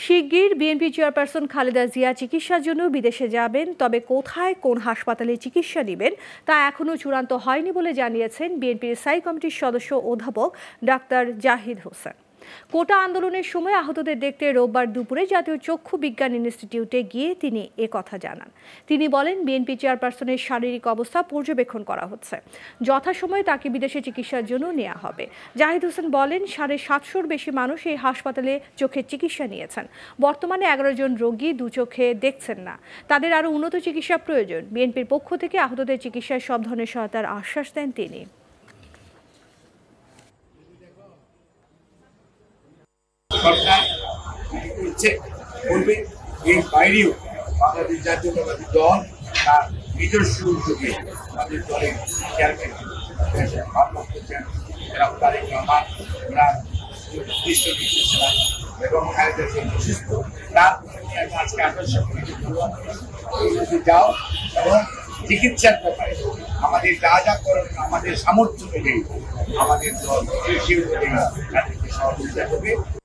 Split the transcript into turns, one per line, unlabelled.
শিগগির BNP chairperson Khaleda Zia চিকিৎসার জন্য বিদেশে যাবেন, তবে কোথায় কোন হাসপাতালে চিকিৎসা নেবেন তা এখনও চূড়ান্ত হয়নি বলে জানিয়েছেন বিএনপির স্থায়ী কমিটির সদস্য অধ্যাপক ডাক্তার জাহিদ হোসেন। কোটা আন্দোলনের সময় আহতদের দেখতে রোববার দুপুরে জাতীয় চক্ষু বিজ্ঞান ইনস্টিটিউটে গিয়ে তিনি কথা জানান। তিনি বলেন, বিএনপি চেয়ারপারসনের শারীরিক অবস্থা পর্যবেক্ষণ করা হচ্ছে, যথাসময়ে তাকে বিদেশে চিকিৎসার জন্য নেওয়া হবে। জাহিদ হোসেন বলেন, 750-র বেশি মানুষ এই হাসপাতালে চোখের চিকিৎসা নিয়েছেন। বর্তমানে 11 জন রোগী দু চোখে দেখছেন না, তাদের আরও উন্নত চিকিৎসা প্রয়োজন। বিএনপির পক্ষ থেকে আহতদের চিকিৎসায় সব ধরনের সহায়তার আশ্বাস দেন তিনি।
সরকার করছে করবে, এর বাইরেও বাংলাদেশ জাতীয়তাবাদী দল তার নিজস্ব উদ্যোগে আমাদের দলের চেয়ারম্যান ভারপ্রাপ্ত চেয়ারম্যান তারেক রহমান ওনার নির্দিষ্ট নির্দেশনা এবং খালেদা জিয়া সুস্থ তার আজকে আকর্ষণ করে যাও এবং চিকিৎসার ব্যাপারে আমাদের যা যা করেন আমাদের সামর্থ্য অনুযায়ী আমাদের দল সেই অনুযায়ী তাদেরকে সহযোগিতা করবে।